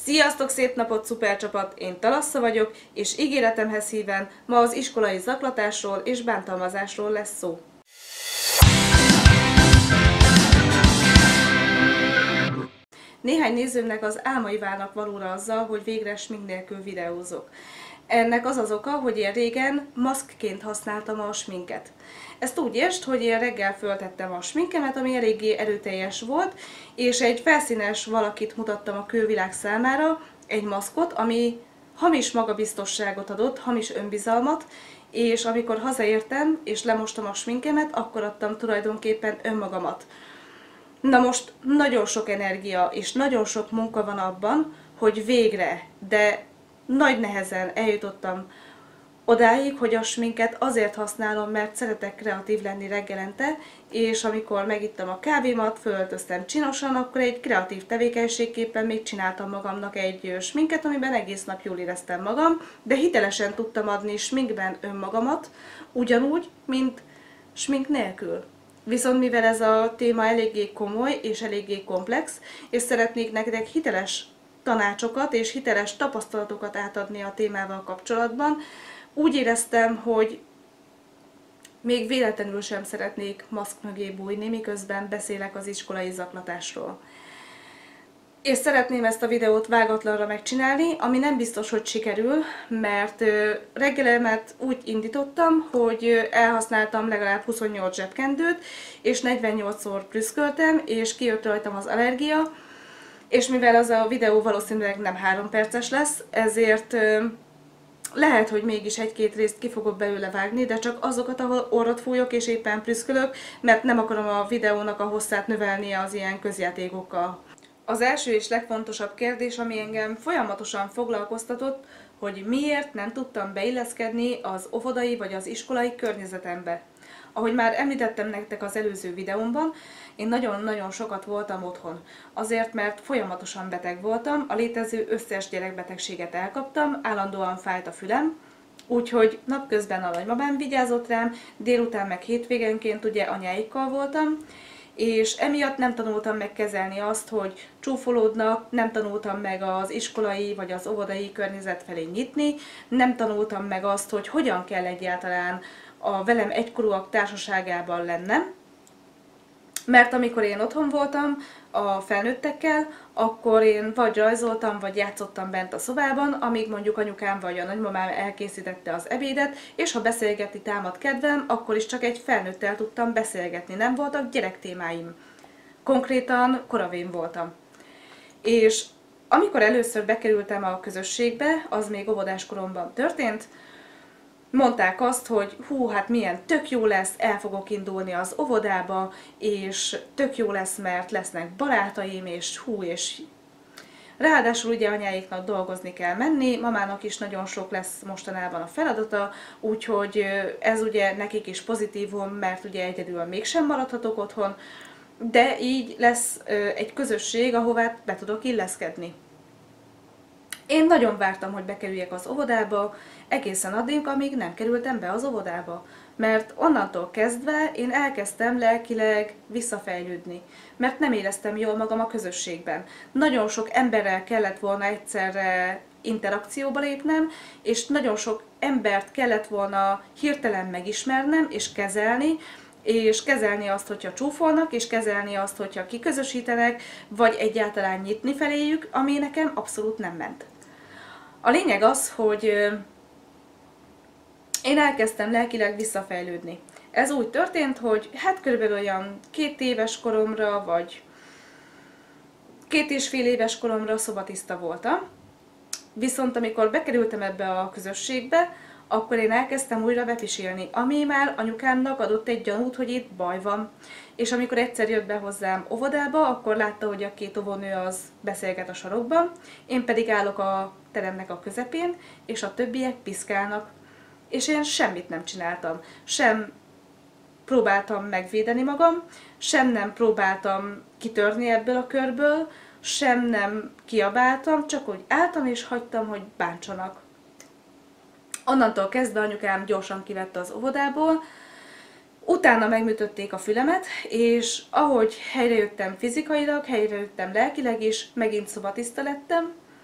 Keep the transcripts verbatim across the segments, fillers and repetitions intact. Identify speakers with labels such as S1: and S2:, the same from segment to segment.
S1: Sziasztok, szép napot, szupercsapat! Én Talassza vagyok, és ígéretemhez híven ma az iskolai zaklatásról és bántalmazásról lesz szó. Néhány nézőmnek az álmai válnak valóra azzal, hogy végre smink nélkül videózok. Ennek az az oka, hogy én régen maszkként használtam a sminket. Ezt úgy értsd, hogy én reggel föltettem a sminkemet, ami eléggé erőteljes volt, és egy felszínes valakit mutattam a külvilág számára, egy maszkot, ami hamis magabiztosságot adott, hamis önbizalmat, és amikor hazaértem és lemostam a sminkemet, akkor adtam tulajdonképpen önmagamat. Na most nagyon sok energia és nagyon sok munka van abban, hogy végre, de nagy nehezen eljutottam odáig, hogy a sminket azért használom, mert szeretek kreatív lenni reggelente, és amikor megittam a kávémat, fölöltöztem csinosan, akkor egy kreatív tevékenységképpen még csináltam magamnak egy sminket, amiben egész nap jól éreztem magam, de hitelesen tudtam adni sminkben önmagamat, ugyanúgy, mint smink nélkül. Viszont mivel ez a téma eléggé komoly és eléggé komplex, és szeretnék nektek hiteles tanácsokat és hiteles tapasztalatokat átadni a témával kapcsolatban, úgy éreztem, hogy még véletlenül sem szeretnék maszk mögé bújni, miközben beszélek az iskolai zaklatásról. És szeretném ezt a videót vágatlanra megcsinálni, ami nem biztos, hogy sikerül, mert reggelemet úgy indítottam, hogy elhasználtam legalább huszonnyolc zsebkendőt, és negyvennyolcszor prüszköltem, és kijött rajtam az allergia, és mivel az a videó valószínűleg nem három perces lesz, ezért lehet, hogy mégis egy-két részt ki fogok belőle vágni, de csak azokat, ahol orrot fújok és éppen prüszkölök, mert nem akarom a videónak a hosszát növelni az ilyen közjátékokkal. Az első és legfontosabb kérdés, ami engem folyamatosan foglalkoztatott, hogy miért nem tudtam beilleszkedni az óvodai vagy az iskolai környezetembe. Ahogy már említettem nektek az előző videómban, én nagyon-nagyon sokat voltam otthon. Azért, mert folyamatosan beteg voltam, a létező összes gyerekbetegséget elkaptam, állandóan fájt a fülem, úgyhogy napközben a nagymamám vigyázott rám, délután meg hétvégenként ugye anyáikkal voltam, és emiatt nem tanultam meg kezelni azt, hogy csúfolódnak, nem tanultam meg az iskolai vagy az óvodai környezet felé nyitni, nem tanultam meg azt, hogy hogyan kell egyáltalán a velem egykorúak társaságában lennem, mert amikor én otthon voltam a felnőttekkel, akkor én vagy rajzoltam, vagy játszottam bent a szobában, amíg mondjuk anyukám vagy a nagymamám elkészítette az ebédet, és ha beszélgetni támad kedvem, akkor is csak egy felnőttel tudtam beszélgetni, nem voltak gyerektémáim. Konkrétan koravén voltam. És amikor először bekerültem a közösségbe, az még óvodás koromban történt, mondták azt, hogy hú, hát milyen tök jó lesz, el fogok indulni az óvodába, és tök jó lesz, mert lesznek barátaim, és hú, és ráadásul ugye anyáiknak dolgozni kell menni, mamának is nagyon sok lesz mostanában a feladata, úgyhogy ez ugye nekik is pozitívum, mert ugye egyedül mégsem maradhatok otthon, de így lesz egy közösség, ahová be tudok illeszkedni. Én nagyon vártam, hogy bekerüljek az óvodába, egészen addig, amíg nem kerültem be az óvodába. Mert onnantól kezdve én elkezdtem lelkileg visszafejlődni, mert nem éreztem jól magam a közösségben. Nagyon sok emberrel kellett volna egyszerre interakcióba lépnem, és nagyon sok embert kellett volna hirtelen megismernem és kezelni, és kezelni azt, hogyha csúfolnak, és kezelni azt, hogyha kiközösítenek, vagy egyáltalán nyitni feléjük, ami nekem abszolút nem ment. A lényeg az, hogy én elkezdtem lelkileg visszafejlődni. Ez úgy történt, hogy hát körülbelül olyan két éves koromra, vagy két és fél éves koromra szobatiszta voltam. Viszont amikor bekerültem ebbe a közösségbe, akkor én elkezdtem újra vepisélni, ami már anyukámnak adott egy gyanút, hogy itt baj van. És amikor egyszer jött be hozzám óvodába, akkor látta, hogy a két óvónő az beszélget a sarokban, én pedig állok a teremnek a közepén, és a többiek piszkálnak. És én semmit nem csináltam. Sem próbáltam megvédeni magam, sem nem próbáltam kitörni ebből a körből, sem nem kiabáltam, csak úgy álltam és hagytam, hogy bántsanak. Onnantól kezdve anyukám gyorsan kivette az óvodából, utána megműtötték a fülemet, és ahogy helyrejöttem fizikailag, helyrejöttem lelkileg is, megint szobatiszta lettem,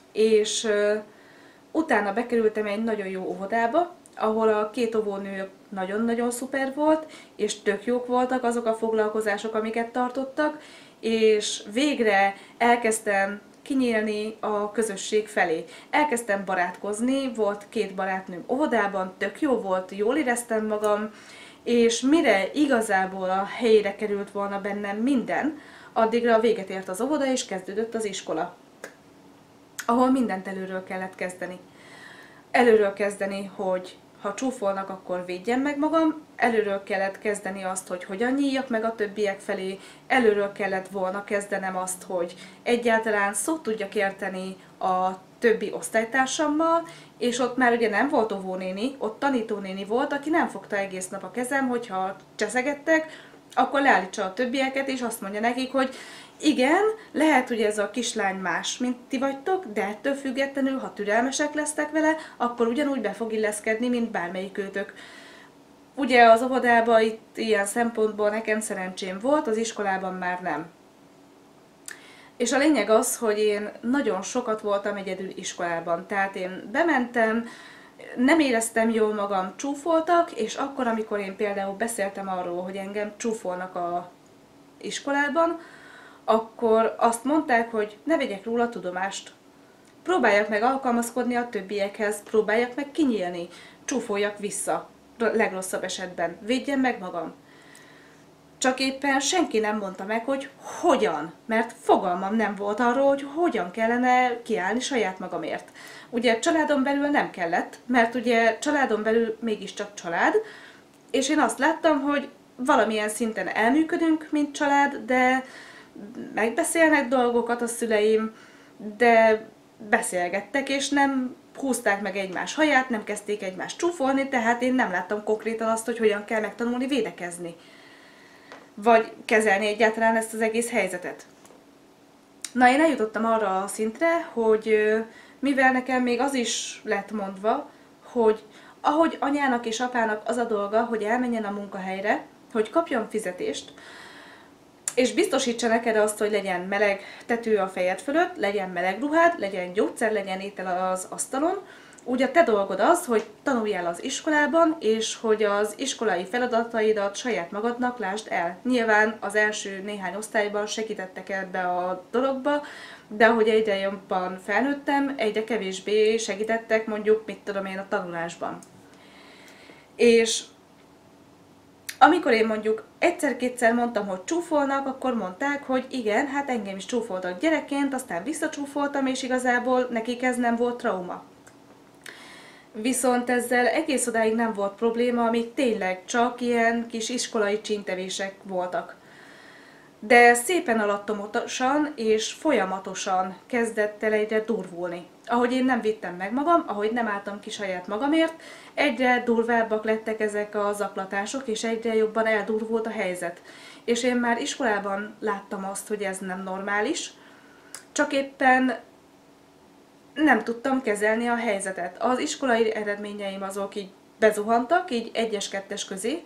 S1: és ö, utána bekerültem egy nagyon jó óvodába, ahol a két óvónő nagyon-nagyon szuper volt, és tök jók voltak azok a foglalkozások, amiket tartottak, és végre elkezdtem kinyílni a közösség felé. Elkezdtem barátkozni, volt két barátnőm óvodában, tök jó volt, jól éreztem magam, és mire igazából a helyére került volna bennem minden, addigra a véget ért az óvoda, és kezdődött az iskola, ahol mindent előről kellett kezdeni. Előről kezdeni, hogy ha csúfolnak, akkor védjem meg magam, előről kellett kezdeni azt, hogy hogyan nyíljak meg a többiek felé, előről kellett volna kezdenem azt, hogy egyáltalán szót tudjak érteni a többi osztálytársammal, és ott már ugye nem volt óvónéni, ott tanítónéni volt, aki nem fogta egész nap a kezem, hogyha cseszegettek, akkor leállítsa a többieket, és azt mondja nekik, hogy igen, lehet, hogy ez a kislány más, mint ti vagytok, de ettől függetlenül, ha türelmesek lesztek vele, akkor ugyanúgy be fog illeszkedni, mint bármelyik őtök. Ugye az óvodában itt ilyen szempontból nekem szerencsém volt, az iskolában már nem. És a lényeg az, hogy én nagyon sokat voltam egyedül iskolában, tehát én bementem, nem éreztem jól magam, csúfoltak, és akkor, amikor én például beszéltem arról, hogy engem csúfolnak a iskolában, akkor azt mondták, hogy ne vegyek róla tudomást. Próbáljak meg alkalmazkodni a többiekhez, próbáljak meg kinyílni, csúfoljak vissza, legrosszabb esetben, védjem meg magam. Csak éppen senki nem mondta meg, hogy hogyan, mert fogalmam nem volt arról, hogy hogyan kellene kiállni saját magamért. Ugye családon belül nem kellett, mert ugye családon belül mégiscsak család, és én azt láttam, hogy valamilyen szinten elműködünk, mint család, de megbeszélnek dolgokat a szüleim, de beszélgettek, és nem húzták meg egymás haját, nem kezdték egymást csúfolni, tehát én nem láttam konkrétan azt, hogy hogyan kell megtanulni védekezni. Vagy kezelni egyáltalán ezt az egész helyzetet. Na, én eljutottam arra a szintre, hogy mivel nekem még az is lett mondva, hogy ahogy anyának és apának az a dolga, hogy elmenjen a munkahelyre, hogy kapjon fizetést, és biztosítsa neked azt, hogy legyen meleg tető a fejed fölött, legyen meleg ruhád, legyen gyógyszer, legyen étel az asztalon. Úgy a te dolgod az, hogy tanuljál az iskolában, és hogy az iskolai feladataidat saját magadnak lásd el. Nyilván az első néhány osztályban segítettek ebbe a dologba, de ahogy egyre jobban felnőttem, egyre kevésbé segítettek, mondjuk, mit tudom én, a tanulásban. És amikor én mondjuk egyszer-kétszer mondtam, hogy csúfolnak, akkor mondták, hogy igen, hát engem is csúfoltak gyerekként, aztán visszacsúfoltam, és igazából nekik ez nem volt trauma. Viszont ezzel egész odáig nem volt probléma, amíg tényleg csak ilyen kis iskolai csíntevések voltak. De szépen alattomosan és folyamatosan kezdett el egyre durvulni. Ahogy én nem vittem meg magam, ahogy nem álltam ki saját magamért, egyre durvábbak lettek ezek a zaklatások, és egyre jobban eldurvult a helyzet. És én már iskolában láttam azt, hogy ez nem normális, csak éppen nem tudtam kezelni a helyzetet. Az iskolai eredményeim azok így bezuhantak, így egyes-kettes közé,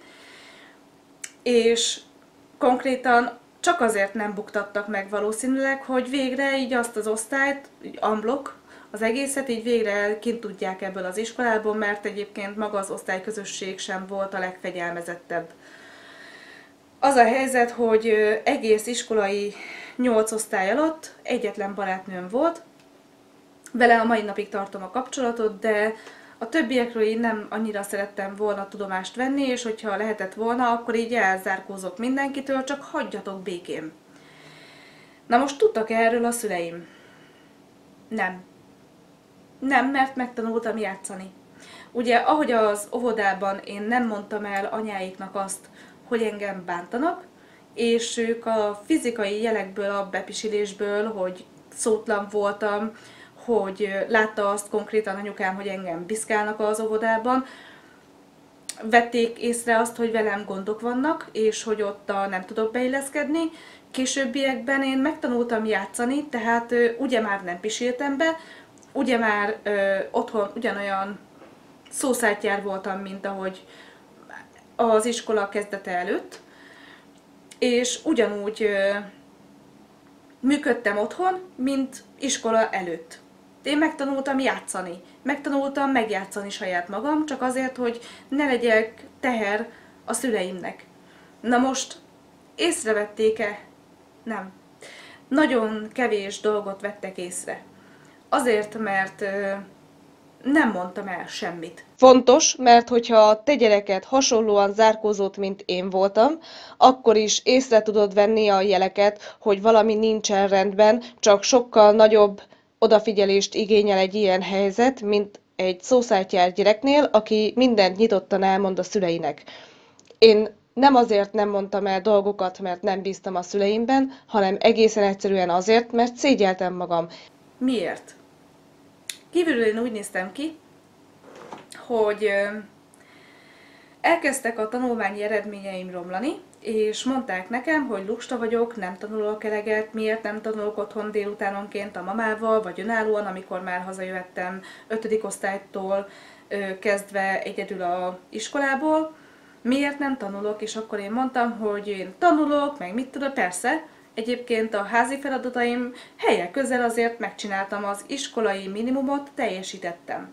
S1: és konkrétan csak azért nem buktattak meg valószínűleg, hogy végre így azt az osztályt, így unblock, az egészet így végre kint tudják ebből az iskolából, mert egyébként maga az osztályközösség sem volt a legfegyelmezettebb. Az a helyzet, hogy egész iskolai nyolc osztály alatt egyetlen barátnőm volt, vele a mai napig tartom a kapcsolatot, de a többiekről így nem annyira szerettem volna tudomást venni, és hogyha lehetett volna, akkor így elzárkózok mindenkitől, csak hagyjatok békén. Na most tudtak erről a szüleim? Nem. Nem, mert megtanultam játszani. Ugye, ahogy az óvodában én nem mondtam el anyáiknak azt, hogy engem bántanak, és ők a fizikai jelekből, a bepisilésből, hogy szótlan voltam, hogy látta azt konkrétan anyukám, hogy engem piszkálnak az óvodában, vették észre azt, hogy velem gondok vannak, és hogy ott a nem tudok beilleszkedni. Későbbiekben én megtanultam játszani, tehát ugye már nem pisiltem be, ugye már ö, otthon ugyanolyan szószátyjár voltam, mint ahogy az iskola kezdete előtt, és ugyanúgy ö, működtem otthon, mint iskola előtt. Én megtanultam játszani, megtanultam megjátszani saját magam, csak azért, hogy ne legyek teher a szüleimnek. Na most észrevették-e? Nem. Nagyon kevés dolgot vettek észre. Azért, mert ö, nem mondtam el semmit.
S2: Fontos, mert hogyha a te gyereket hasonlóan zárkózott, mint én voltam, akkor is észre tudod venni a jeleket, hogy valami nincsen rendben, csak sokkal nagyobb odafigyelést igényel egy ilyen helyzet, mint egy szószájtjár gyereknél, aki mindent nyitottan elmond a szüleinek. Én nem azért nem mondtam el dolgokat, mert nem bíztam a szüleimben, hanem egészen egyszerűen azért, mert szégyeltem magam.
S1: Miért? Kívülről én úgy néztem ki, hogy elkezdtek a tanulmányi eredményeim romlani, és mondták nekem, hogy lusta vagyok, nem tanulok eleget, miért nem tanulok otthon délutánonként a mamával, vagy önállóan, amikor már hazajöttem ötödik osztálytól kezdve egyedül a iskolából, miért nem tanulok, és akkor én mondtam, hogy én tanulok, meg mit tudok, persze, egyébként a házi feladataim helye közel azért megcsináltam, az iskolai minimumot teljesítettem.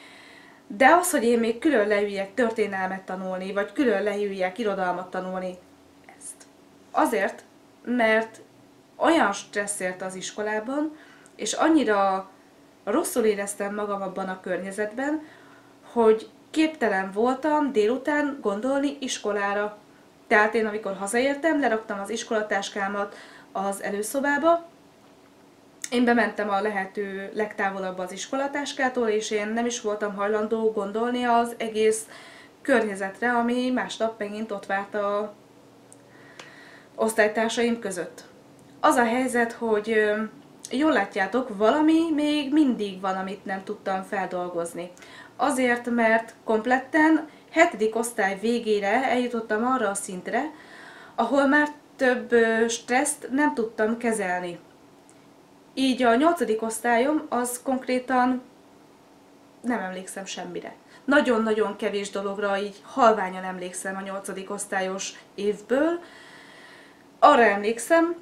S1: De az, hogy én még külön leüljek történelmet tanulni, vagy külön leüljek irodalmat tanulni, ezt azért, mert olyan stressz ért az iskolában, és annyira rosszul éreztem magam abban a környezetben, hogy képtelen voltam délután gondolni iskolára. Tehát én, amikor hazaértem, leraktam az iskolatáskámat az előszobába, én bementem a lehető legtávolabb az iskolatáskától, és én nem is voltam hajlandó gondolni az egész környezetre, ami másnap megint ott várt a osztálytársaim között. Az a helyzet, hogy jól látjátok, valami még mindig van, amit nem tudtam feldolgozni. Azért, mert kompletten hetedik osztály végére eljutottam arra a szintre, ahol már több stresszt nem tudtam kezelni. Így a nyolcadik osztályom az konkrétan nem emlékszem semmire. Nagyon-nagyon kevés dologra így halványan emlékszem a nyolcadik osztályos évből. Arra emlékszem,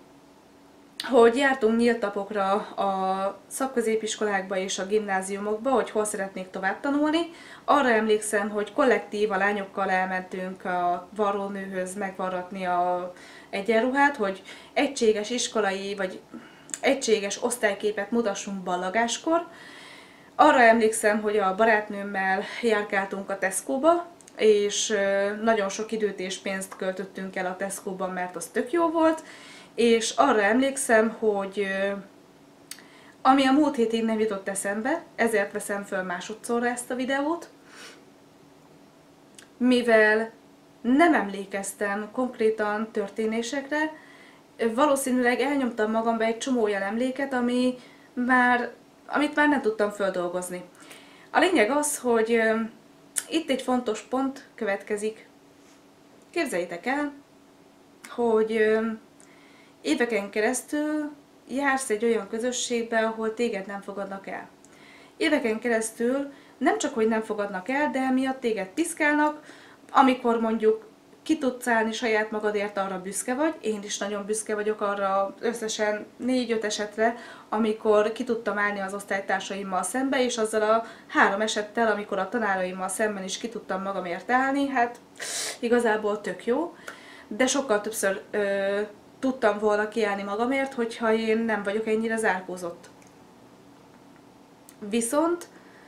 S1: hogy jártunk nyílt napokra a szakközépiskolákba és a gimnáziumokba, hogy hol szeretnék tovább tanulni. Arra emlékszem, hogy kollektív a lányokkal elmentünk a varrónőhöz megvarratni a egyenruhát, hogy egységes iskolai vagy egységes osztályképet mutassunk ballagáskor. Arra emlékszem, hogy a barátnőmmel járkáltunk a Tesco-ba, és nagyon sok időt és pénzt költöttünk el a Tesco-ban, mert az tök jó volt. És arra emlékszem, hogy ami a múlt hétig nem jutott eszembe, ezért veszem föl másodszorra ezt a videót, mivel nem emlékeztem konkrétan történésekre, valószínűleg elnyomtam magamba egy csomó olyan emléket, ami már, amit már nem tudtam földolgozni. A lényeg az, hogy itt egy fontos pont következik. Képzeljétek el, hogy éveken keresztül jársz egy olyan közösségbe, ahol téged nem fogadnak el. Éveken keresztül nem csak, hogy nem fogadnak el, de emiatt téged piszkálnak, amikor mondjuk ki tudsz állni saját magadért, arra büszke vagy. Én is nagyon büszke vagyok arra összesen négy-öt esetre, amikor ki tudtam állni az osztálytársaimmal szembe, és azzal a három esettel, amikor a tanáraimmal szemben is ki tudtam magamért állni, hát igazából tök jó. De sokkal többször ö, tudtam volna kiállni magamért, hogyha én nem vagyok ennyire zárkózott. Viszont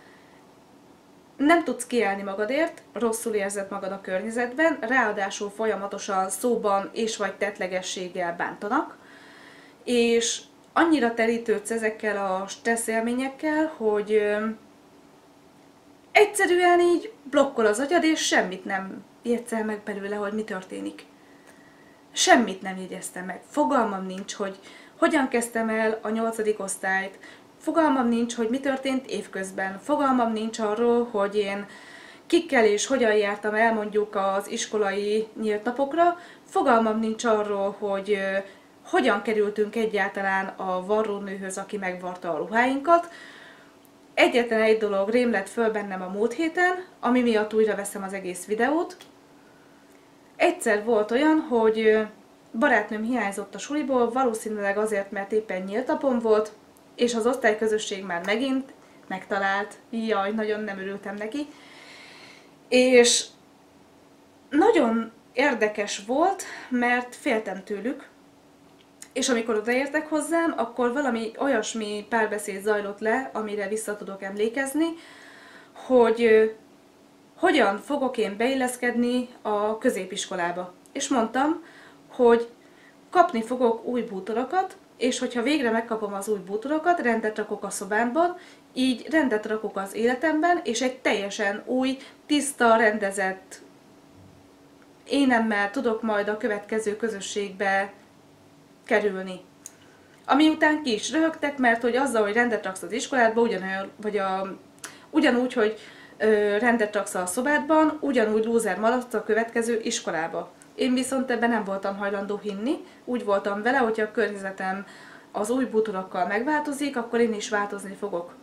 S1: nem tudsz kiállni magadért, rosszul érzed magad a környezetben, ráadásul folyamatosan szóban és vagy tettlegességgel bántanak, és annyira terítődsz ezekkel a stressz élményekkel, hogy ö, egyszerűen így blokkol az agyad, és semmit nem értsz el meg belőle, hogy mi történik. Semmit nem jegyeztem meg. Fogalmam nincs, hogy hogyan kezdtem el a nyolcadik osztályt, fogalmam nincs, hogy mi történt évközben, fogalmam nincs arról, hogy én kikkel és hogyan jártam el mondjuk az iskolai nyílt napokra, fogalmam nincs arról, hogy uh, hogyan kerültünk egyáltalán a varrónőhöz, aki megvarta a ruháinkat. Egyetlen egy dolog rém lett föl bennem a múlt héten, ami miatt újra veszem az egész videót. Egyszer volt olyan, hogy barátnőm hiányzott a suliból, valószínűleg azért, mert éppen nyílt napom volt, és az osztályközösség már megint megtalált. Jaj, nagyon nem örültem neki. És nagyon érdekes volt, mert féltem tőlük, és amikor odaértek hozzám, akkor valami olyasmi párbeszéd zajlott le, amire vissza tudok emlékezni, hogy hogyan fogok én beilleszkedni a középiskolába. És mondtam, hogy kapni fogok új bútorokat, és hogyha végre megkapom az új bútorokat, rendet rakok a szobámban, így rendet rakok az életemben, és egy teljesen új, tiszta, rendezett énemmel tudok majd a következő közösségbe kerülni. Ami után ki is röhögtek, mert hogy azzal, hogy rendet raksz az iskoládba, ugyanolyan, vagy a, ugyanúgy, hogy ö, rendet raksz a szobádban, ugyanúgy lúzer maradsz a következő iskolába. Én viszont ebben nem voltam hajlandó hinni, úgy voltam vele, hogyha a környezetem az új bútorokkal megváltozik, akkor én is változni fogok.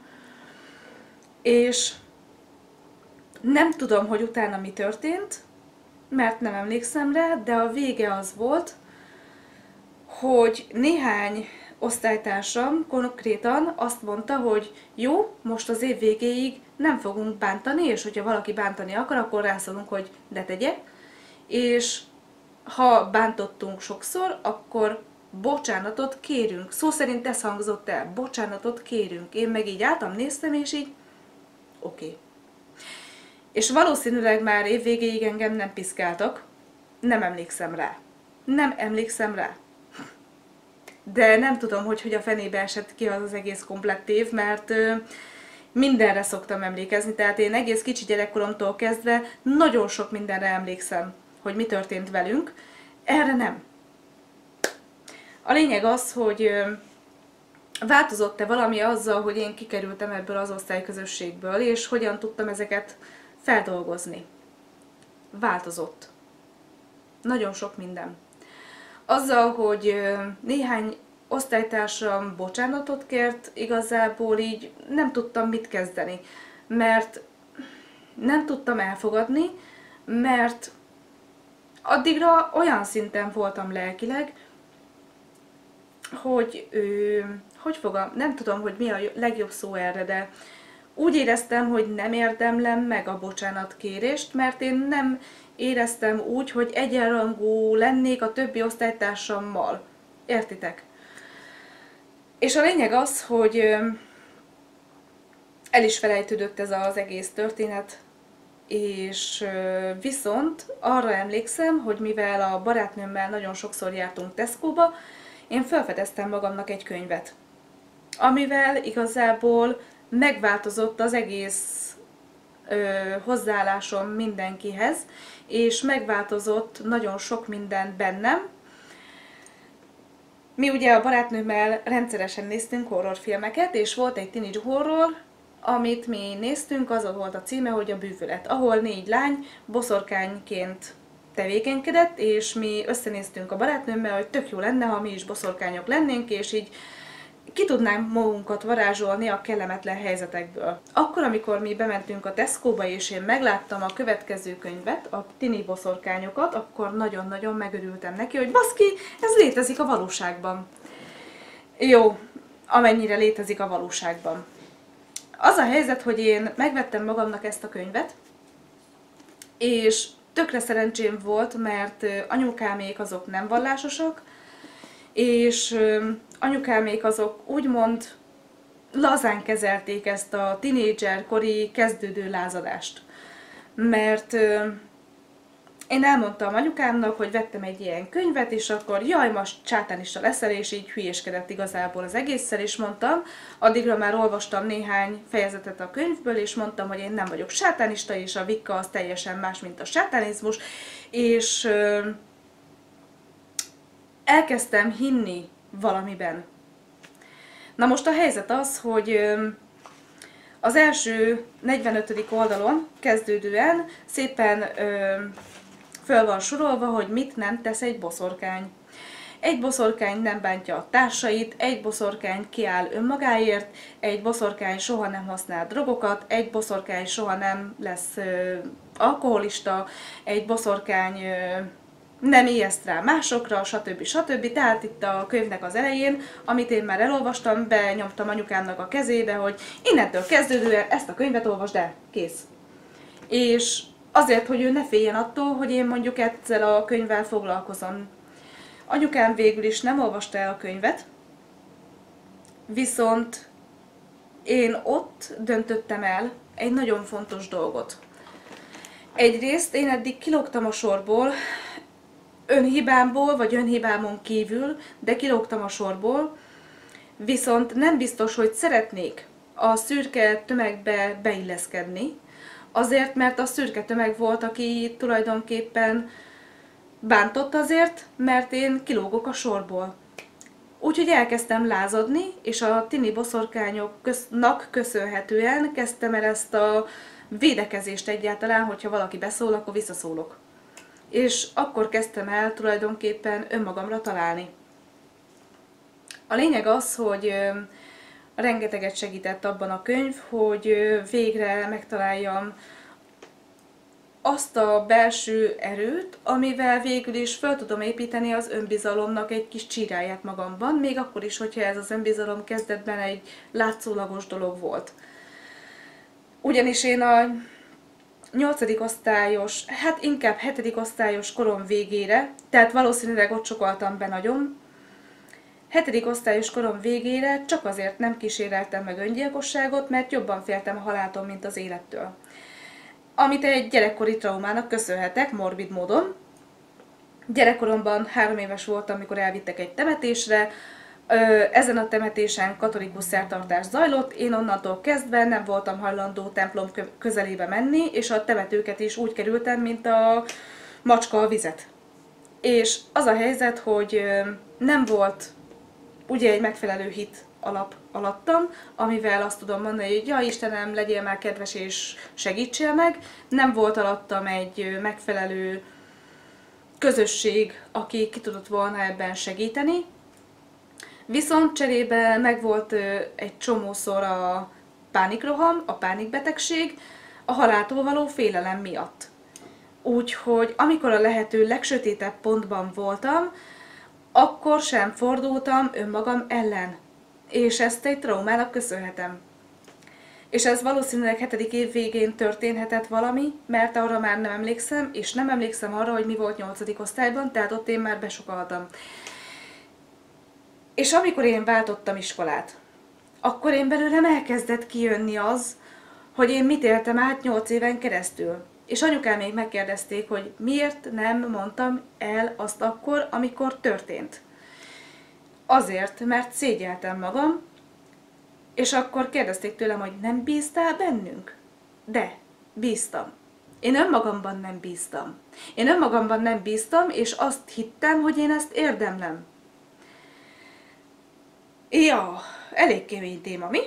S1: És nem tudom, hogy utána mi történt, mert nem emlékszem rá, de a vége az volt, hogy néhány osztálytársam konkrétan azt mondta, hogy jó, most az év végéig nem fogunk bántani, és hogyha valaki bántani akar, akkor rászólunk, hogy ne tegye. És ha bántottunk sokszor, akkor bocsánatot kérünk. Szó szerint ez hangzott el, bocsánatot kérünk. Én meg így álltam, néztem, és így oké. Okay. És valószínűleg már évvégéig engem nem piszkáltak, nem emlékszem rá. Nem emlékszem rá. De nem tudom, hogy hogy a fenébe esett ki az az egész komplett év, mert ö, mindenre szoktam emlékezni, tehát én egész kicsi gyerekkoromtól kezdve nagyon sok mindenre emlékszem, hogy mi történt velünk, erre nem. A lényeg az, hogy ö, változott-e valami azzal, hogy én kikerültem ebből az osztályközösségből, és hogyan tudtam ezeket feldolgozni. Változott. Nagyon sok minden. Azzal, hogy néhány osztálytársam bocsánatot kért, igazából így nem tudtam mit kezdeni, mert nem tudtam elfogadni, mert addigra olyan szinten voltam lelkileg, hogy, hogy fogom, nem tudom, hogy mi a legjobb szó erre, de úgy éreztem, hogy nem érdemlem meg a bocsánatkérést, mert én nem éreztem úgy, hogy egyenrangú lennék a többi osztálytársammal. Értitek? És a lényeg az, hogy el is felejtődött ez az egész történet, és viszont arra emlékszem, hogy mivel a barátnőmmel nagyon sokszor jártunk Tesco-ba, én felfedeztem magamnak egy könyvet, amivel igazából megváltozott az egész ö, hozzáállásom mindenkihez, és megváltozott nagyon sok minden bennem. Mi ugye a barátnőmmel rendszeresen néztünk horrorfilmeket, és volt egy teenage horror, amit mi néztünk, az volt a címe, hogy a bűvölet, ahol négy lány boszorkányként tevékenykedett, és mi összenéztünk a barátnőmmel, hogy tök jó lenne, ha mi is boszorkányok lennénk, és így ki tudnánk magunkat varázsolni a kellemetlen helyzetekből. Akkor, amikor mi bementünk a Tesco-ba, és én megláttam a következő könyvet, a tini boszorkányokat, akkor nagyon-nagyon megörültem neki, hogy baszki, ez létezik a valóságban. Jó, amennyire létezik a valóságban. Az a helyzet, hogy én megvettem magamnak ezt a könyvet, és tökre szerencsém volt, mert anyukámék azok nem vallásosak, és anyukámék azok úgymond lazán kezelték ezt a tinédzserkori kezdődő lázadást. Mert én elmondtam anyukámnak, hogy vettem egy ilyen könyvet, és akkor jaj, most sátánista leszel, és így hülyéskedett igazából az egésszel, és mondtam, addigra már olvastam néhány fejezetet a könyvből, és mondtam, hogy én nem vagyok sátánista, és a Wicca az teljesen más, mint a sátánizmus, és ö, elkezdtem hinni valamiben. Na most a helyzet az, hogy ö, az első negyvenötödik oldalon kezdődően szépen ö, föl van sorolva, hogy mit nem tesz egy boszorkány. Egy boszorkány nem bántja a társait, egy boszorkány kiáll önmagáért, egy boszorkány soha nem használ drogokat, egy boszorkány soha nem lesz ö, alkoholista, egy boszorkány ö, nem ijeszt rá másokra, stb. stb. Tehát itt a könyvnek az elején, amit én már elolvastam, benyomtam anyukámnak a kezébe, hogy innentől kezdődően ezt a könyvet olvasd el, kész. És azért, hogy ő ne féljen attól, hogy én mondjuk ezzel a könyvvel foglalkozom. Anyukám végül is nem olvasta el a könyvet, viszont én ott döntöttem el egy nagyon fontos dolgot. Egyrészt én eddig kilógtam a sorból, önhibámból, vagy önhibámon kívül, de kilógtam a sorból, viszont nem biztos, hogy szeretnék a szürke tömegbe beilleszkedni, azért, mert a szürke tömeg volt, aki tulajdonképpen bántott azért, mert én kilógok a sorból. Úgyhogy elkezdtem lázadni, és a tini boszorkányoknak köszönhetően kezdtem el ezt a védekezést egyáltalán, hogyha valaki beszól, akkor visszaszólok. És akkor kezdtem el tulajdonképpen önmagamra találni. A lényeg az, hogy rengeteget segített abban a könyv, hogy végre megtaláljam azt a belső erőt, amivel végül is fel tudom építeni az önbizalomnak egy kis csíráját magamban, még akkor is, hogyha ez az önbizalom kezdetben egy látszólagos dolog volt. Ugyanis én a nyolcadik osztályos, hát inkább hetedik osztályos korom végére, tehát valószínűleg ott sokaltam be nagyon, hetedik osztályos korom végére csak azért nem kíséreltem meg öngyilkosságot, mert jobban féltem a haláltól, mint az élettől. Amit egy gyerekkori traumának köszönhetek, morbid módon. Gyerekkoromban három éves voltam, amikor elvittek egy temetésre. Ezen a temetésen katolikus szertartás zajlott, én onnantól kezdve nem voltam hajlandó templom közelébe menni, és a temetőket is úgy kerültem, mint a macska a vizet. És az a helyzet, hogy nem volt ugye egy megfelelő hit alap alattam, amivel azt tudom mondani, hogy ja Istenem, legyél már kedves és segítsél meg. Nem volt alattam egy megfelelő közösség, aki ki tudott volna ebben segíteni. Viszont cserébe megvolt egy csomószor a pánikroham, a pánikbetegség, a haláltól való félelem miatt. Úgyhogy amikor a lehető legsötétebb pontban voltam, akkor sem fordultam önmagam ellen. És ezt egy traumának köszönhetem. És ez valószínűleg hetedik év végén történhetett valami, mert arra már nem emlékszem, és nem emlékszem arra, hogy mi volt nyolcadik osztályban, tehát ott én már besokaltam. És amikor én váltottam iskolát, akkor én belőlem elkezdett kijönni az, hogy én mit éltem át nyolc éven keresztül. És anyukám még megkérdezték, hogy miért nem mondtam el azt akkor, amikor történt. Azért, mert szégyeltem magam, és akkor kérdezték tőlem, hogy nem bíztál bennünk? De, bíztam. Én önmagamban nem bíztam. Én önmagamban nem bíztam, és azt hittem, hogy én ezt érdemlem. Ja, elég kemény téma, mi?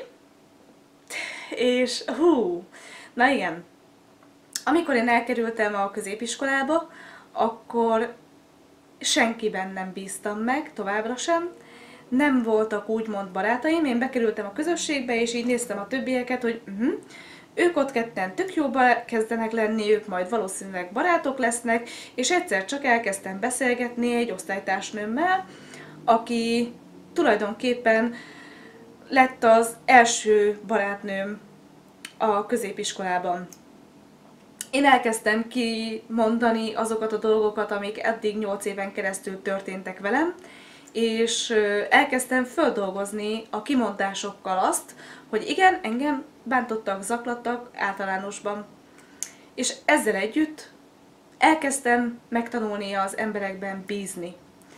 S1: És hú, na igen. Amikor én elkerültem a középiskolába, akkor senkiben nem bíztam meg, továbbra sem. Nem voltak úgymond barátaim, én bekerültem a közösségbe, és így néztem a többieket, hogy uh-huh, ők ott ketten tök jóba kezdenek lenni, ők majd valószínűleg barátok lesznek, és egyszer csak elkezdtem beszélgetni egy osztálytársnőmmel, aki tulajdonképpen lett az első barátnőm a középiskolában. Én elkezdtem kimondani azokat a dolgokat, amik eddig nyolc éven keresztül történtek velem, és elkezdtem földolgozni a kimondásokkal azt, hogy igen, engem bántottak, zaklattak általánosban. És ezzel együtt elkezdtem megtanulni az emberekben bízni.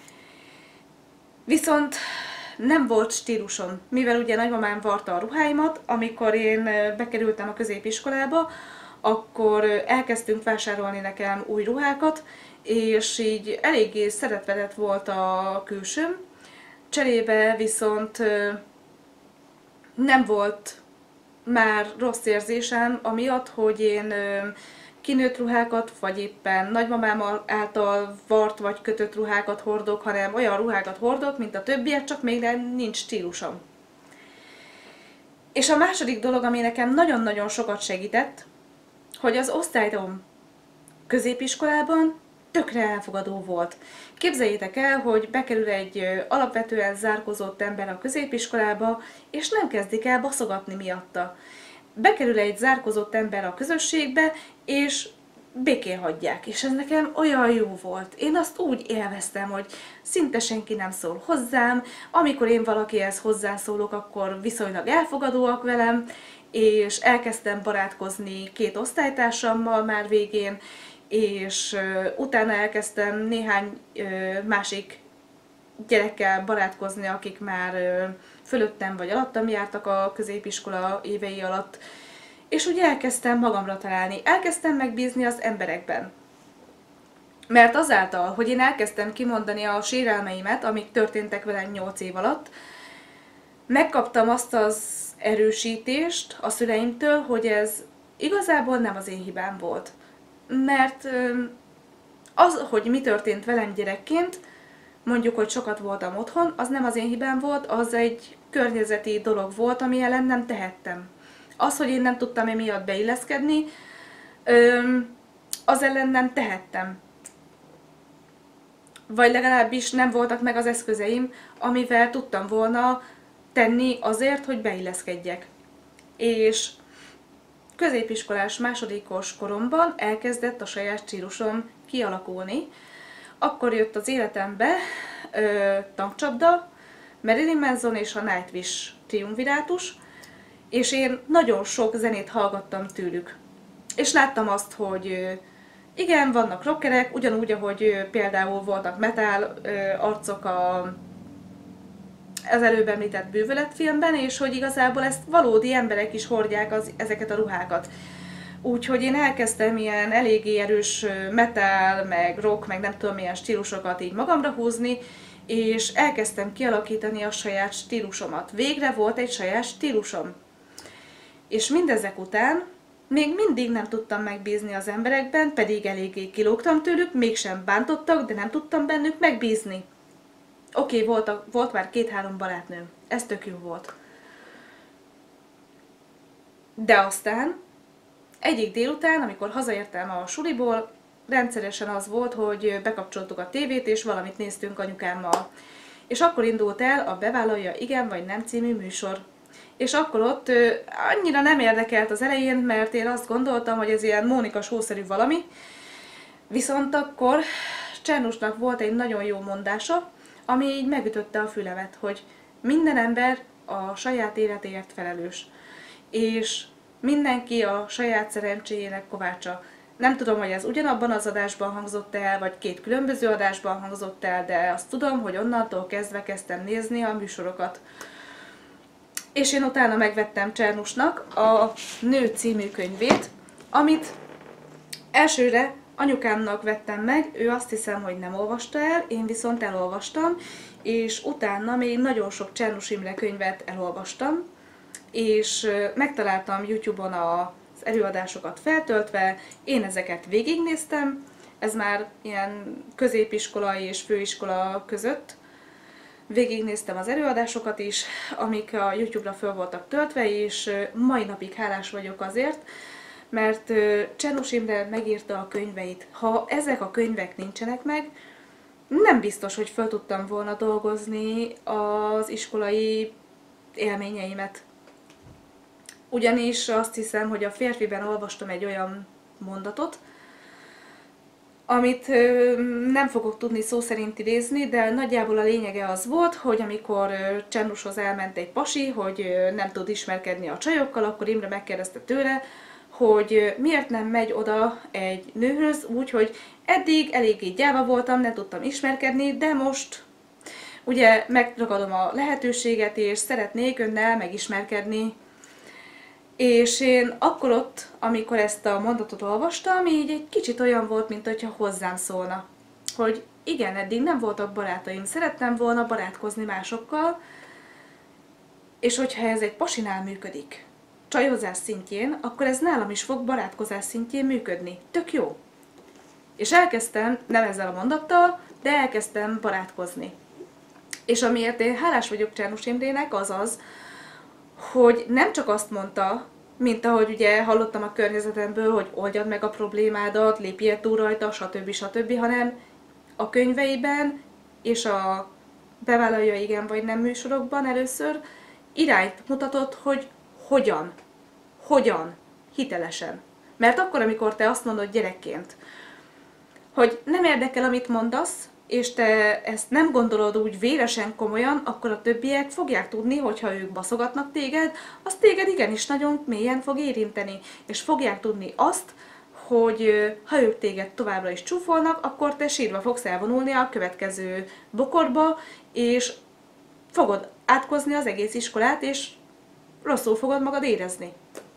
S1: Viszont nem volt stílusom, mivel ugye nagymamám varta a ruháimat, amikor én bekerültem a középiskolába, akkor elkezdtünk vásárolni nekem új ruhákat, és így eléggé szeretvedett volt a külsőm. Cserébe viszont nem volt már rossz érzésem, amiatt, hogy én kinőtt ruhákat, vagy éppen nagymamám által vart vagy kötött ruhákat hordok, hanem olyan ruhákat hordok, mint a többiek, csak még nem nincs stílusom. És a második dolog, ami nekem nagyon-nagyon sokat segített, hogy az osztályom középiskolában tökre elfogadó volt. Képzeljétek el, hogy bekerül egy alapvetően zárkózott ember a középiskolába, és nem kezdik el baszogatni miatta. Bekerül egy zárkózott ember a közösségbe, és békén hagyják, és ez nekem olyan jó volt. Én azt úgy élveztem, hogy szinte senki nem szól hozzám, amikor én valakihez hozzászólok, akkor viszonylag elfogadóak velem, és elkezdtem barátkozni két osztálytársammal már végén, és utána elkezdtem néhány másik gyerekkel barátkozni, akik már fölöttem vagy alattam jártak a középiskola évei alatt, és úgy elkezdtem magamra találni, elkezdtem megbízni az emberekben. Mert azáltal, hogy én elkezdtem kimondani a sérelmeimet, amik történtek velem nyolc év alatt, megkaptam azt az erősítést a szüleimtől, hogy ez igazából nem az én hibám volt. Mert az, hogy mi történt velem gyerekként, mondjuk, hogy sokat voltam otthon, az nem az én hibám volt, az egy környezeti dolog volt, ami ellen nem tehettem. Az, hogy én nem tudtam emiatt beilleszkedni, az ellen nem tehettem. Vagy legalábbis nem voltak meg az eszközeim, amivel tudtam volna tenni azért, hogy beilleszkedjek. És középiskolás másodikos koromban elkezdett a saját stílusom kialakulni. Akkor jött az életembe ö, tankcsapda, Marilyn Manson és a Nightwish triumvirátus, és én nagyon sok zenét hallgattam tőlük. És láttam azt, hogy igen, vannak rockerek, ugyanúgy, ahogy például voltak metal arcok a, az előbb említett bűvöletfilmben, és hogy igazából ezt valódi emberek is hordják az, ezeket a ruhákat. Úgyhogy én elkezdtem ilyen eléggé erős metal, meg rock, meg nem tudom milyen stílusokat így magamra húzni, és elkezdtem kialakítani a saját stílusomat. Végre volt egy saját stílusom. És mindezek után még mindig nem tudtam megbízni az emberekben, pedig eléggé kilógtam tőlük, mégsem bántottak, de nem tudtam bennük megbízni. Oké, okay, volt, volt már két-három barátnőm, ez tök jó volt. De aztán egyik délután, amikor hazaértem a suliból, rendszeresen az volt, hogy bekapcsoltuk a tévét, és valamit néztünk anyukámmal. És akkor indult el a Bevállalja igen vagy nem című műsor. És akkor ott ö, annyira nem érdekelt az elején, mert én azt gondoltam, hogy ez ilyen Mónika sószerű valami. Viszont akkor Csernusnak volt egy nagyon jó mondása, ami így megütötte a fülemet, hogy minden ember a saját életéért felelős. És mindenki a saját szerencséjének kovácsa. Nem tudom, hogy ez ugyanabban az adásban hangzott el, vagy két különböző adásban hangzott el, de azt tudom, hogy onnantól kezdve kezdtem nézni a műsorokat. És én utána megvettem Csernusnak a Nő című könyvét, amit elsőre anyukámnak vettem meg, ő azt hiszem, hogy nem olvasta el, én viszont elolvastam, és utána még nagyon sok Csernus Imre könyvet elolvastam, és megtaláltam YouTube-on az előadásokat feltöltve, én ezeket végignéztem, ez már ilyen középiskola és főiskola között. Végignéztem az előadásokat is, amik a YouTube-ra föl voltak töltve, és mai napig hálás vagyok azért, mert Csernus Imre megírta a könyveit. Ha ezek a könyvek nincsenek meg, nem biztos, hogy föl tudtam volna dolgozni az iskolai élményeimet. Ugyanis azt hiszem, hogy a Férfiben olvastam egy olyan mondatot, amit nem fogok tudni szó szerint idézni, de nagyjából a lényege az volt, hogy amikor Csernushoz elment egy pasi, hogy nem tud ismerkedni a csajokkal, akkor Imre megkérdezte tőle, hogy miért nem megy oda egy nőhöz úgy, hogy eddig eléggé gyáva voltam, nem tudtam ismerkedni, de most ugye megragadom a lehetőséget, és szeretnék önnel megismerkedni. És én akkor ott, amikor ezt a mondatot olvastam, így egy kicsit olyan volt, mint hogyha hozzám szólna. Hogy igen, eddig nem voltak barátaim, szerettem volna barátkozni másokkal, és hogyha ez egy pasinál működik, csajozás szintjén, akkor ez nálam is fog barátkozás szintjén működni. Tök jó. És elkezdtem, nem ezzel a mondattal, de elkezdtem barátkozni. És amiért én hálás vagyok Csernus Imrének, az az, hogy nem csak azt mondta, mint ahogy ugye hallottam a környezetemből, hogy oldjad meg a problémádat, lépjél túl rajta, stb. stb., hanem a könyveiben és a Bevállalja igen vagy nem műsorokban először irányt mutatott, hogy hogyan, hogyan, hitelesen. Mert akkor, amikor te azt mondod gyerekként, hogy nem érdekel, amit mondasz, és te ezt nem gondolod úgy véresen komolyan, akkor a többiek fogják tudni, hogyha ők baszogatnak téged, az téged igenis nagyon mélyen fog érinteni. És fogják tudni azt, hogy ha ők téged továbbra is csúfolnak, akkor te sírva fogsz elvonulni a következő bokorba, és fogod átkozni az egész iskolát, és rosszul fogod magad érezni.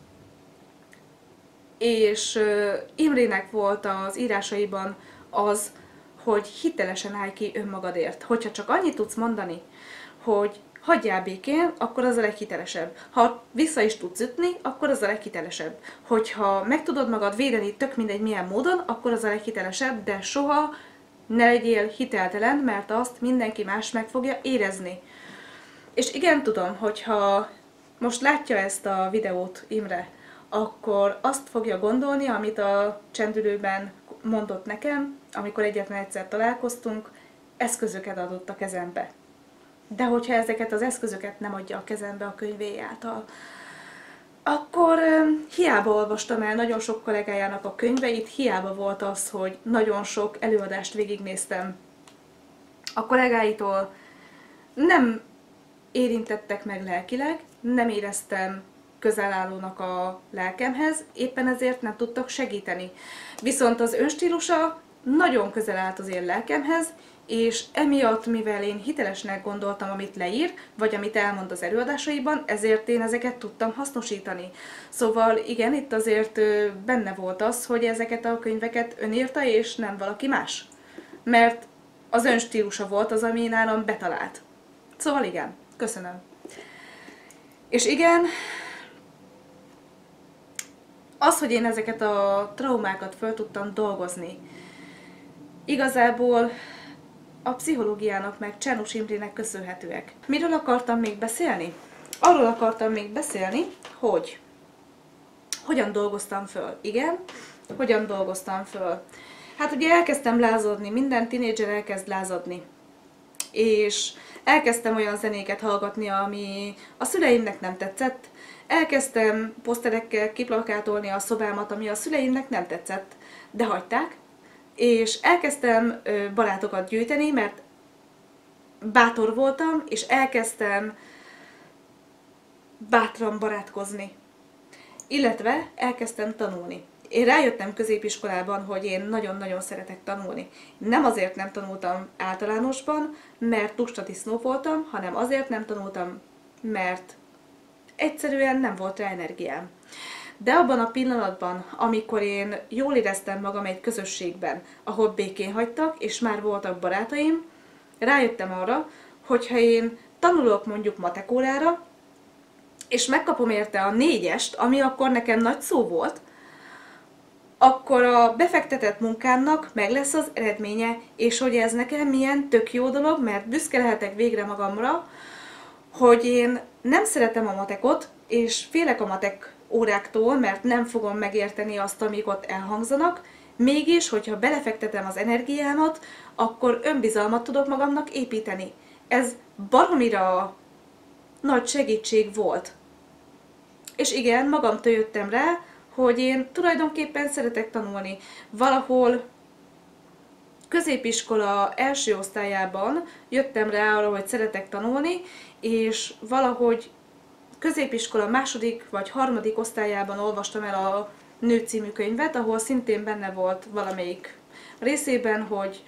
S1: És uh, Imrének volt az írásaiban az, hogy hitelesen állj ki önmagadért. Hogyha csak annyit tudsz mondani, hogy hagyjál békén, akkor az a leghitelesebb. Ha vissza is tudsz ütni, akkor az a leghitelesebb. Hogyha meg tudod magad védeni tök mindegy milyen módon, akkor az a leghitelesebb, de soha ne legyél hiteltelen, mert azt mindenki más meg fogja érezni. És igen, tudom, hogyha most látja ezt a videót Imre, akkor azt fogja gondolni, amit a csendülőben mondott nekem, amikor egyetlen egyszer találkoztunk, eszközöket adott a kezembe. De hogyha ezeket az eszközöket nem adja a kezembe a könyvé által, akkor um, hiába olvastam el nagyon sok kollégájának a könyveit, hiába volt az, hogy nagyon sok előadást végignéztem a kollégáitól, nem érintettek meg lelkileg, nem éreztem közelállónak a lelkemhez, éppen ezért nem tudtak segíteni. Viszont az önstílusa nagyon közel állt az én lelkemhez, és emiatt, mivel én hitelesnek gondoltam, amit leír, vagy amit elmond az előadásaiban, ezért én ezeket tudtam hasznosítani. Szóval igen, itt azért benne volt az, hogy ezeket a könyveket ön írta, és nem valaki más. Mert az ön stílusa volt az, ami nálam betalált. Szóval igen, köszönöm. És igen, az, hogy én ezeket a traumákat föl tudtam dolgozni, igazából a pszichológiának meg Csernus Imrének köszönhetőek. Miről akartam még beszélni? Arról akartam még beszélni, hogy hogyan dolgoztam föl. Igen, hogyan dolgoztam föl. Hát ugye elkezdtem lázadni, minden tinédzser elkezd lázadni. És elkezdtem olyan zenéket hallgatni, ami a szüleimnek nem tetszett. Elkezdtem poszterekkel kiplakátolni a szobámat, ami a szüleimnek nem tetszett, de hagyták. És elkezdtem barátokat gyűjteni, mert bátor voltam, és elkezdtem bátran barátkozni. Illetve elkezdtem tanulni. Én rájöttem középiskolában, hogy én nagyon-nagyon szeretek tanulni. Nem azért nem tanultam általánosban, mert lusta disznó voltam, hanem azért nem tanultam, mert egyszerűen nem volt rá energiám. De abban a pillanatban, amikor én jól éreztem magam egy közösségben, ahol békén hagytak, és már voltak barátaim, rájöttem arra, hogyha én tanulok mondjuk matek órára, és megkapom érte a négyest, ami akkor nekem nagy szó volt, akkor a befektetett munkámnak meg lesz az eredménye, és hogy ez nekem milyen tök jó dolog, mert büszke lehetek végre magamra, hogy én nem szeretem a matekot, és félek a matek óráktól, mert nem fogom megérteni azt, amik ott elhangzanak, mégis, hogyha belefektetem az energiámat, akkor önbizalmat tudok magamnak építeni. Ez baromira nagy segítség volt. És igen, magamtól jöttem rá, hogy én tulajdonképpen szeretek tanulni. Valahol középiskola első osztályában jöttem rá arra, hogy szeretek tanulni, és valahogy középiskola második vagy harmadik osztályában olvastam el a Nő című könyvet, ahol szintén benne volt valamelyik részében, hogy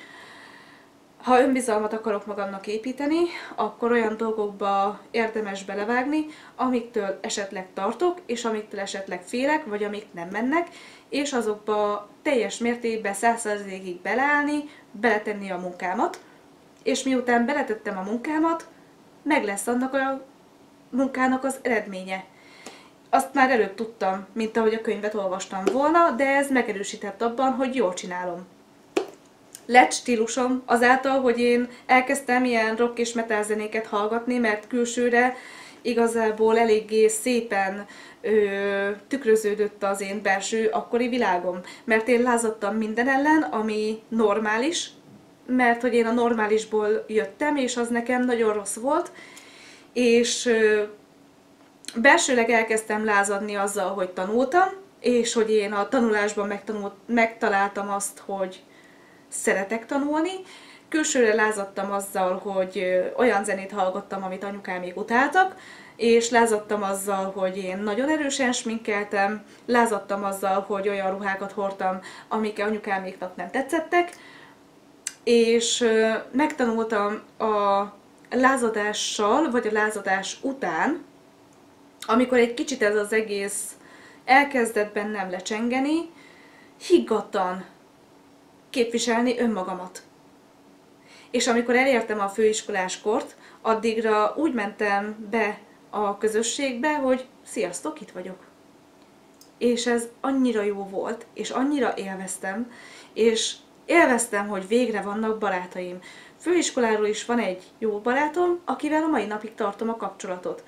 S1: ha önbizalmat akarok magamnak építeni, akkor olyan dolgokba érdemes belevágni, amiktől esetleg tartok, és amiktől esetleg félek, vagy amik nem mennek, és azokba teljes mértékben száz százalékig beleállni, beletenni a munkámat, és miután beletettem a munkámat, meg lesz annak a munkának az eredménye. Azt már előbb tudtam, mint ahogy a könyvet olvastam volna, de ez megerősített abban, hogy jól csinálom. Lett stílusom azáltal, hogy én elkezdtem ilyen rock és metal zenéket hallgatni, mert külsőre igazából eléggé szépen ö, tükröződött az én belső akkori világom. Mert én lázadtam minden ellen, ami normális, mert hogy én a normálisból jöttem, és az nekem nagyon rossz volt, és ö, belsőleg elkezdtem lázadni azzal, hogy tanultam, és hogy én a tanulásban megtanult, megtaláltam azt, hogy szeretek tanulni. Külsőre lázadtam azzal, hogy olyan zenét hallgattam, amit anyukámék utáltak, és lázadtam azzal, hogy én nagyon erősen sminkeltem, lázadtam azzal, hogy olyan ruhákat hordtam, amik anyukáméknak nem tetszettek, és megtanultam a lázadással, vagy a lázadás után, amikor egy kicsit ez az egész elkezdett bennem lecsengeni, higgadtan képviselni önmagamat. És amikor elértem a főiskoláskort, addigra úgy mentem be a közösségbe, hogy sziasztok, itt vagyok. És ez annyira jó volt, és annyira élveztem, és élveztem, hogy végre vannak barátaim. Főiskoláról is van egy jó barátom, akivel a mai napig tartom a kapcsolatot.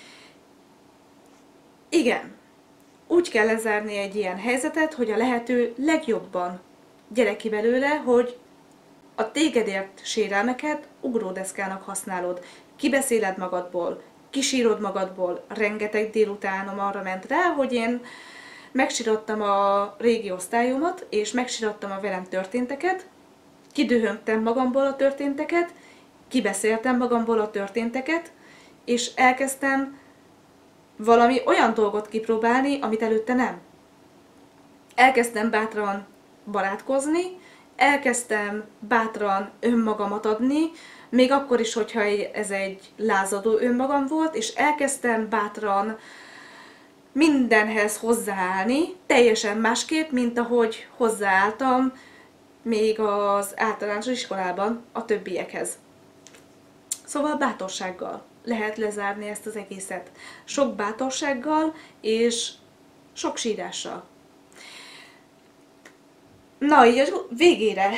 S1: Igen, úgy kell lezárni egy ilyen helyzetet, hogy a lehető legjobban gyere ki belőle, hogy a téged ért sérelmeket ugródeszkának használod. Kibeszéled magadból, kisírod magadból. Rengeteg délutánom arra ment rá, hogy én megsírottam a régi osztályomat, és megsírottam a velem történteket, kidühöngtem magamból a történteket, kibeszéltem magamból a történteket, és elkezdtem valami olyan dolgot kipróbálni, amit előtte nem. Elkezdtem bátran barátkozni, elkezdtem bátran önmagamat adni, még akkor is, hogyha ez egy lázadó önmagam volt, és elkezdtem bátran mindenhez hozzáállni, teljesen másképp, mint ahogy hozzáálltam még az általános iskolában a többiekhez. Szóval bátorsággal lehet lezárni ezt az egészet. Sok bátorsággal és sok sírással. Na, így a végére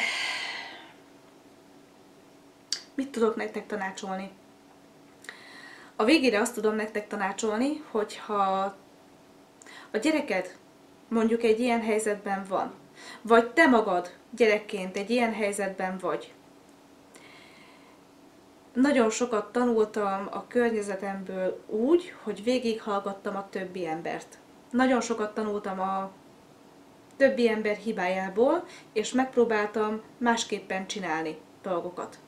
S1: mit tudok nektek tanácsolni? A végére azt tudom nektek tanácsolni, hogyha a gyereked mondjuk egy ilyen helyzetben van, vagy te magad gyerekként egy ilyen helyzetben vagy. Nagyon sokat tanultam a környezetemből úgy, hogy végighallgattam a többi embert. Nagyon sokat tanultam a többi ember hibájából, és megpróbáltam másképpen csinálni dolgokat.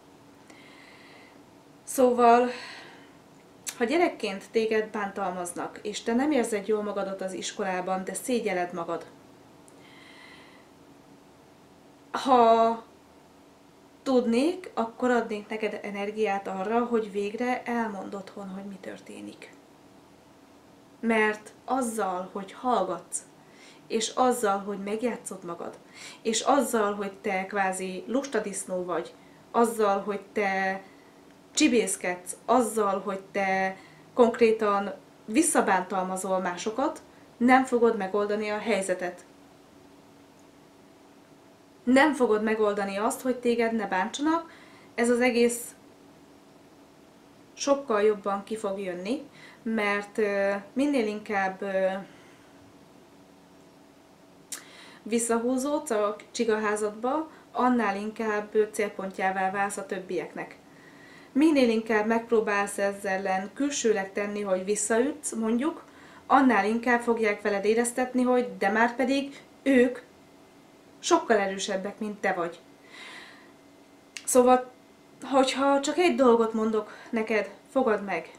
S1: Szóval, ha gyerekként téged bántalmaznak, és te nem érzed jól magadat az iskolában, de szégyelled magad. Ha tudnék, akkor adnék neked energiát arra, hogy végre elmondd otthon, hogy mi történik. Mert azzal, hogy hallgatsz, és azzal, hogy megjátszod magad, és azzal, hogy te kvázi lustadisznó vagy, azzal, hogy te csibészkedsz, azzal, hogy te konkrétan visszabántalmazol másokat, nem fogod megoldani a helyzetet. Nem fogod megoldani azt, hogy téged ne bántsanak, ez az egész sokkal jobban ki fog jönni, mert minél inkább visszahúzódsz a csigaházadba, annál inkább célpontjává válsz a többieknek. Minél inkább megpróbálsz ezzel ellen külsőleg tenni, hogy visszaütsz, mondjuk, annál inkább fogják veled éreztetni, hogy de már pedig ők sokkal erősebbek, mint te vagy. Szóval, hogyha csak egy dolgot mondok neked, fogadd meg.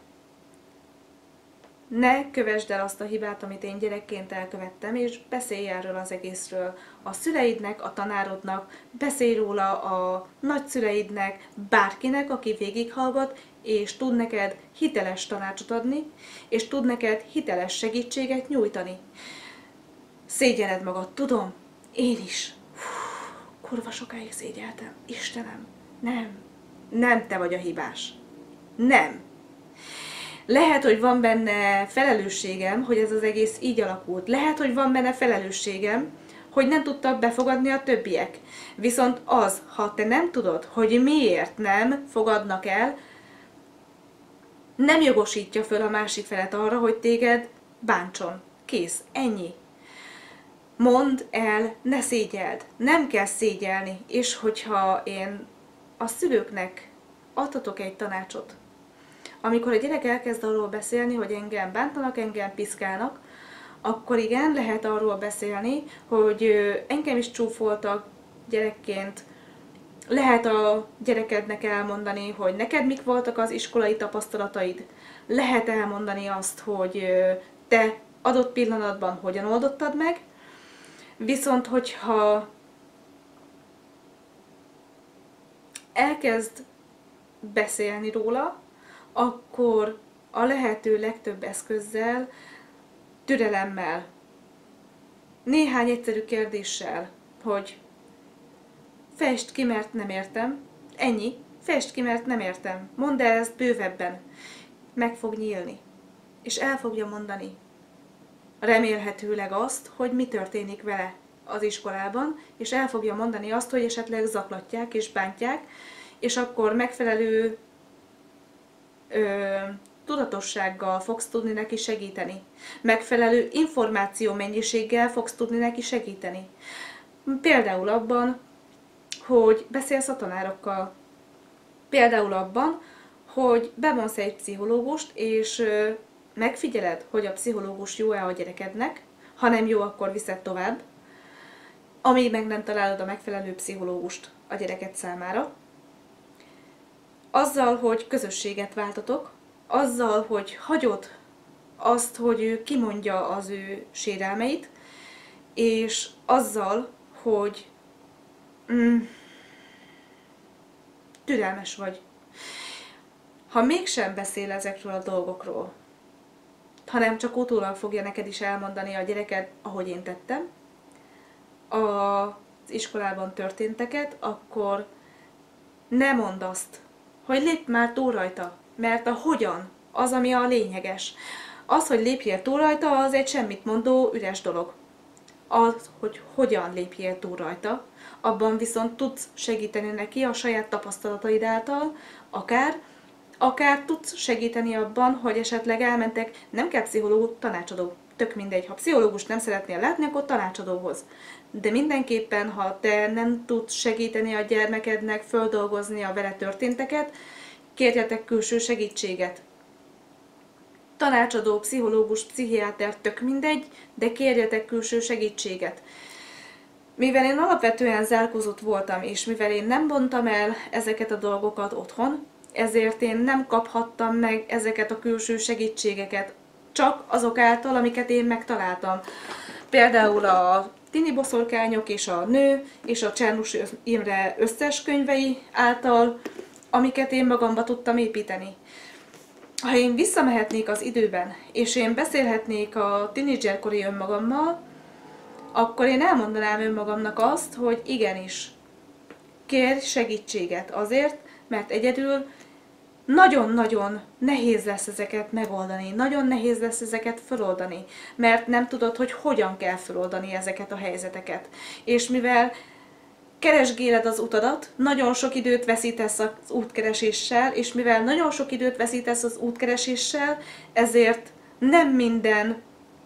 S1: Ne kövesd el azt a hibát, amit én gyerekként elkövettem, és beszélj erről az egészről a szüleidnek, a tanárodnak, beszélj róla a nagyszüleidnek, bárkinek, aki végighallgat, és tud neked hiteles tanácsot adni, és tud neked hiteles segítséget nyújtani. Szégyelled magad, tudom, én is. Hú, kurva sokáig szégyeltem. Istenem, nem, nem te vagy a hibás. Nem. Lehet, hogy van benne felelősségem, hogy ez az egész így alakult. Lehet, hogy van benne felelősségem, hogy nem tudtak befogadni a többiek. Viszont az, ha te nem tudod, hogy miért nem fogadnak el, nem jogosítja föl a másik felet arra, hogy téged bántson. Kész, ennyi. Mondd el, ne szégyeld. Nem kell szégyelni. És hogyha én a szülőknek adhatok egy tanácsot, amikor a gyerek elkezd arról beszélni, hogy engem bántanak, engem piszkálnak, akkor igen, lehet arról beszélni, hogy engem is csúfoltak gyerekként. Lehet a gyerekednek elmondani, hogy neked mik voltak az iskolai tapasztalataid. Lehet elmondani azt, hogy te adott pillanatban hogyan oldottad meg. Viszont, hogyha elkezd beszélni róla, akkor a lehető legtöbb eszközzel, türelemmel, néhány egyszerű kérdéssel, hogy fejtsd ki, mert nem értem, ennyi, fejtsd ki, mert nem értem, mondd el ezt bővebben, meg fog nyílni, és el fogja mondani. Remélhetőleg azt, hogy mi történik vele az iskolában, és el fogja mondani azt, hogy esetleg zaklatják és bántják, és akkor megfelelő ö, tudatossággal fogsz tudni neki segíteni. Megfelelő információ mennyiséggel fogsz tudni neki segíteni. Például abban, hogy beszélsz a tanárokkal. Például abban, hogy bevonsz egy pszichológust, és megfigyeled, hogy a pszichológus jó-e a gyerekednek, ha nem jó, akkor viszed tovább, amíg meg nem találod a megfelelő pszichológust a gyereket számára. Azzal, hogy közösséget váltatok, azzal, hogy hagyod azt, hogy ő kimondja az ő sérelmeit, és azzal, hogy mm, türelmes vagy. Ha mégsem beszél ezekről a dolgokról, hanem csak utólag fogja neked is elmondani a gyereked, ahogy én tettem, az iskolában történteket, akkor ne mondd azt, hogy lépj már túl rajta, mert a hogyan az, ami a lényeges. Az, hogy lépjél túl rajta, az egy semmit mondó, üres dolog. Az, hogy hogyan lépjél túl rajta, abban viszont tudsz segíteni neki a saját tapasztalataid által, akár, akár tudsz segíteni abban, hogy esetleg elmentek, nem kell pszichológus, tanácsadó, tök mindegy. Ha pszichológust nem szeretnél látni, akkor tanácsadóhoz. De mindenképpen, ha te nem tudsz segíteni a gyermekednek földolgozni a vele történteket, kérjetek külső segítséget. Tanácsadó, pszichológus, pszichiáter, tök mindegy, de kérjetek külső segítséget. Mivel én alapvetően zárkózott voltam, és mivel én nem bontam el ezeket a dolgokat otthon, ezért én nem kaphattam meg ezeket a külső segítségeket, csak azok által, amiket én megtaláltam. Például a Tini boszorkányok és a nő és a Csernus Imre összes könyvei által, amiket én magamba tudtam építeni. Ha én visszamehetnék az időben, és én beszélhetnék a tínédzserkori önmagammal, akkor én elmondanám önmagamnak azt, hogy igenis, kérj segítséget azért, mert egyedül nagyon-nagyon nehéz lesz ezeket megoldani, nagyon nehéz lesz ezeket feloldani, mert nem tudod, hogy hogyan kell feloldani ezeket a helyzeteket. És mivel keresgéled az utadat, nagyon sok időt veszítesz az útkereséssel, és mivel nagyon sok időt veszítesz az útkereséssel, ezért nem minden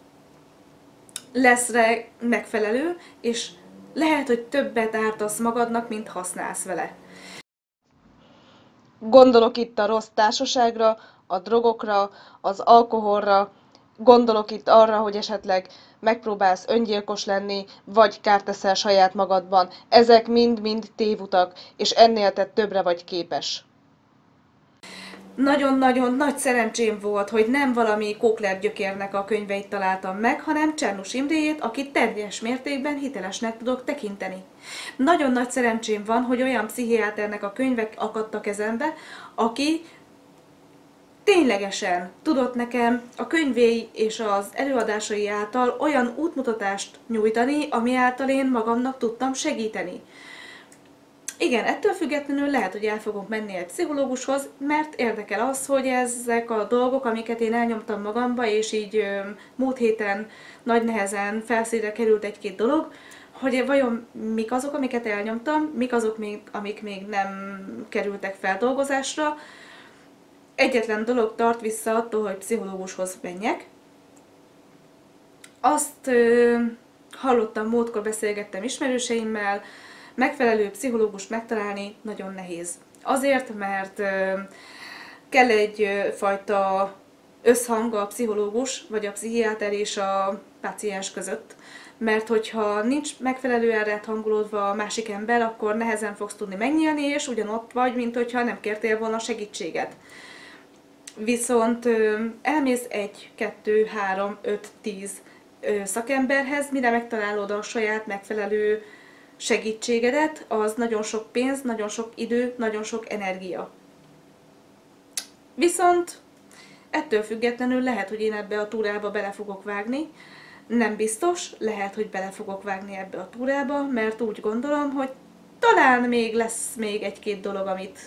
S1: lesz rá megfelelő, és lehet, hogy többet ártasz magadnak, mint használsz vele.
S2: Gondolok itt a rossz társaságra, a drogokra, az alkoholra, gondolok itt arra, hogy esetleg megpróbálsz öngyilkos lenni, vagy kárt teszel saját magadban. Ezek mind-mind tévutak, és ennél te többre vagy képes.
S1: Nagyon-nagyon nagy szerencsém volt, hogy nem valami Kókler Gyökérnek a könyveit találtam meg, hanem Csernus Imréjét, akit teljes mértékben hitelesnek tudok tekinteni. Nagyon nagy szerencsém van, hogy olyan pszichiáternek a könyvek akadtak kezembe, aki ténylegesen tudott nekem a könyvéi és az előadásai által olyan útmutatást nyújtani, ami által én magamnak tudtam segíteni. Igen, ettől függetlenül lehet, hogy el fogok menni egy pszichológushoz, mert érdekel az, hogy ezek a dolgok, amiket én elnyomtam magamba, és így ö, múlt héten nagy nehezen felszínre került egy-két dolog, hogy vajon mik azok, amiket elnyomtam, mik azok, még, amik még nem kerültek feldolgozásra, egyetlen dolog tart vissza attól, hogy pszichológushoz menjek. Azt ö, hallottam, múltkor beszélgettem ismerőseimmel, megfelelő pszichológust megtalálni nagyon nehéz. Azért, mert ö, kell egyfajta összhang a pszichológus vagy a pszichiáter és a páciens között. Mert hogyha nincs megfelelően rád hangolódva a másik ember, akkor nehezen fogsz tudni megnyílni, és ugyanott vagy, mint hogyha nem kértél volna segítséget. Viszont elmész egy, kettő, három, öt, tíz szakemberhez, mire megtalálod a saját megfelelő segítségedet, az nagyon sok pénz, nagyon sok idő, nagyon sok energia. Viszont ettől függetlenül lehet, hogy én ebbe a túrába bele fogok vágni. Nem biztos, lehet, hogy bele fogok vágni ebbe a túrába, mert úgy gondolom, hogy talán még lesz még egy-két dolog, amit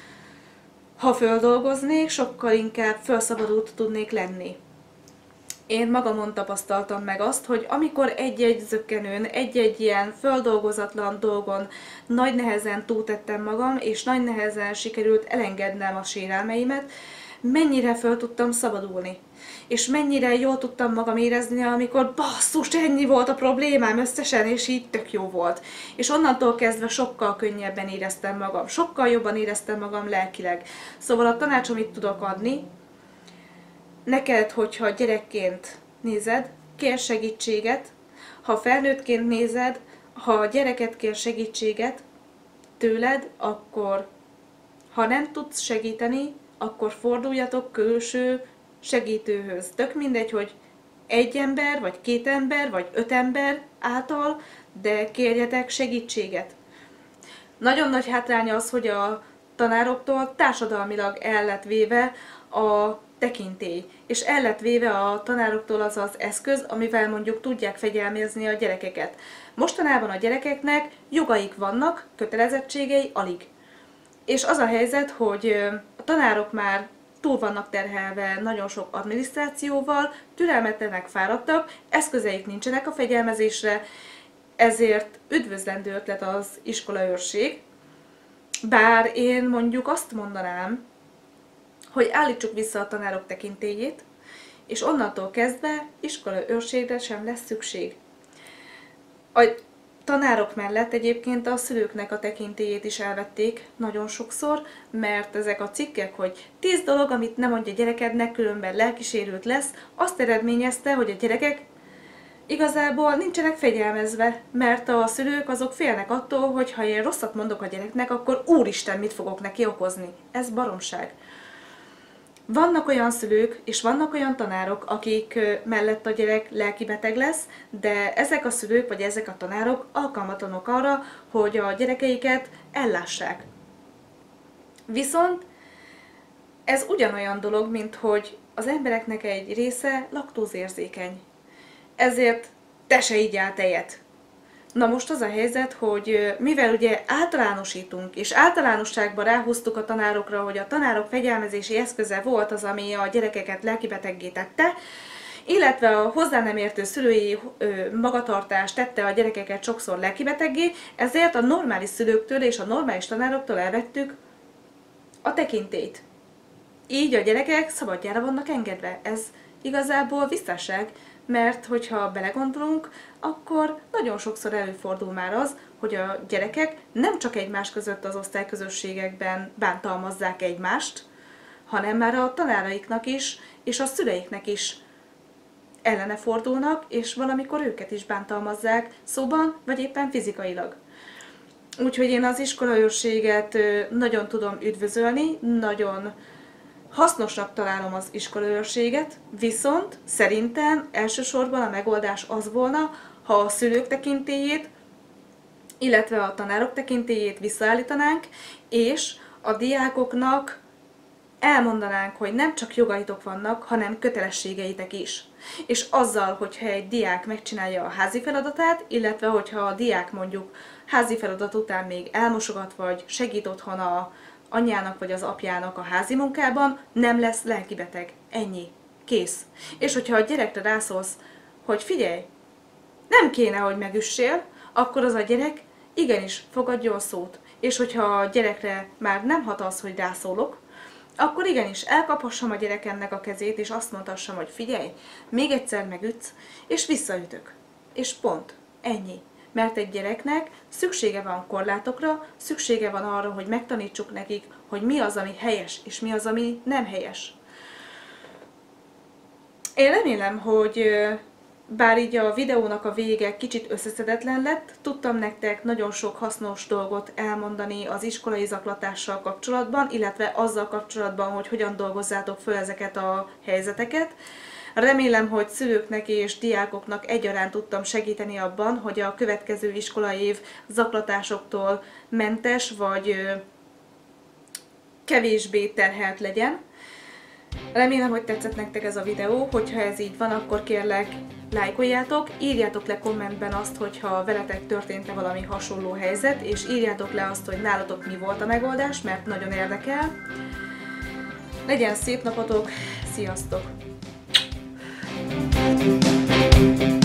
S1: ha földolgoznék, sokkal inkább felszabadult tudnék lenni. Én magamon tapasztaltam meg azt, hogy amikor egy-egy zökkenőn, egy-egy ilyen földolgozatlan dolgon nagy nehezen túltettem magam, és nagy nehezen sikerült elengednem a sérelmeimet, mennyire föl tudtam szabadulni. És mennyire jól tudtam magam érezni, amikor basszus, ennyi volt a problémám összesen, és így tök jó volt. És onnantól kezdve sokkal könnyebben éreztem magam, sokkal jobban éreztem magam lelkileg. Szóval a tanács, amit tudok adni, neked, hogyha gyerekként nézed, kér segítséget, ha felnőttként nézed, ha a gyereket kér segítséget tőled, akkor ha nem tudsz segíteni, akkor forduljatok külső segítőhöz. Tök mindegy, hogy egy ember, vagy két ember, vagy öt ember által, de kérjetek segítséget. Nagyon nagy hátránya az, hogy a tanároktól társadalmilag el lett véve a tekintély, és el lett véve a tanároktól az az eszköz, amivel mondjuk tudják fegyelmezni a gyerekeket. Mostanában a gyerekeknek jogaik vannak, kötelezettségei alig. És az a helyzet, hogy a tanárok már túl vannak terhelve nagyon sok adminisztrációval, türelmetlenek, fáradtak, eszközeik nincsenek a fegyelmezésre, ezért üdvözlendő ötlet az iskolaőrség. Bár én mondjuk azt mondanám, hogy állítsuk vissza a tanárok tekintélyét, és onnantól kezdve iskolaőrségre sem lesz szükség. A tanárok mellett egyébként a szülőknek a tekintélyét is elvették nagyon sokszor, mert ezek a cikkek, hogy tíz dolog, amit nem mondja gyerekednek, különben lelkisérült lesz, azt eredményezte, hogy a gyerekek igazából nincsenek fegyelmezve, mert a szülők azok félnek attól, hogy ha én rosszat mondok a gyereknek, akkor úristen, mit fogok neki okozni. Ez baromság. Vannak olyan szülők, és vannak olyan tanárok, akik mellett a gyerek lelkibeteg lesz, de ezek a szülők, vagy ezek a tanárok alkalmatlanok arra, hogy a gyerekeiket ellássák. Viszont ez ugyanolyan dolog, mint hogy az embereknek egy része laktózérzékeny. Ezért te se igyál tejet. Na most az a helyzet, hogy mivel ugye általánosítunk, és általánosságban ráhúztuk a tanárokra, hogy a tanárok fegyelmezési eszköze volt az, ami a gyerekeket lelkibeteggé tette, illetve a hozzá nem értő szülői magatartás tette a gyerekeket sokszor lelkibeteggé, ezért a normális szülőktől és a normális tanároktól elvettük a tekintélyt. Így a gyerekek szabadjára vannak engedve. Ez igazából visszaság, mert hogyha belegondolunk, akkor nagyon sokszor előfordul már az, hogy a gyerekek nem csak egymás között az osztályközösségekben bántalmazzák egymást, hanem már a tanáraiknak is, és a szüleiknek is ellene fordulnak, és valamikor őket is bántalmazzák szóban, vagy éppen fizikailag. Úgyhogy én az iskolaőrséget nagyon tudom üdvözölni, nagyon hasznosnak találom az iskolaőrséget, viszont szerintem elsősorban a megoldás az volna, ha a szülők tekintélyét, illetve a tanárok tekintélyét visszaállítanánk, és a diákoknak elmondanánk, hogy nem csak jogaitok vannak, hanem kötelességeitek is. És azzal, hogyha egy diák megcsinálja a házi feladatát, illetve hogyha a diák mondjuk házi feladat után még elmosogat, vagy segít otthon a anyjának vagy az apjának a házi munkában, nem lesz lelkibeteg. Ennyi. Kész. És hogyha a gyerekre rászólsz, hogy figyelj, nem kéne, hogy megüssél, akkor az a gyerek igenis fogadjon szót. És hogyha a gyerekre már nem hat az, hogy rászólok, akkor igenis elkaphassam a gyerekemnek a kezét, és azt mondhassam, hogy figyelj, még egyszer megütsz, és visszaütök. És pont. Ennyi. Mert egy gyereknek szüksége van korlátokra, szüksége van arra, hogy megtanítsuk nekik, hogy mi az, ami helyes, és mi az, ami nem helyes. Én remélem, hogy bár így a videónak a vége kicsit összeszedetlen lett, tudtam nektek nagyon sok hasznos dolgot elmondani az iskolai zaklatással kapcsolatban, illetve azzal kapcsolatban, hogy hogyan dolgozzátok föl ezeket a helyzeteket. Remélem, hogy szülőknek és diákoknak egyaránt tudtam segíteni abban, hogy a következő iskolai év zaklatásoktól mentes vagy kevésbé terhelt legyen. Remélem, hogy tetszett nektek ez a videó, hogyha ez így van, akkor kérlek, lájkoljátok, írjátok le kommentben azt, hogyha veletek történt-e valami hasonló helyzet, és írjátok le azt, hogy nálatok mi volt a megoldás, mert nagyon érdekel. Legyen szép napotok, sziasztok!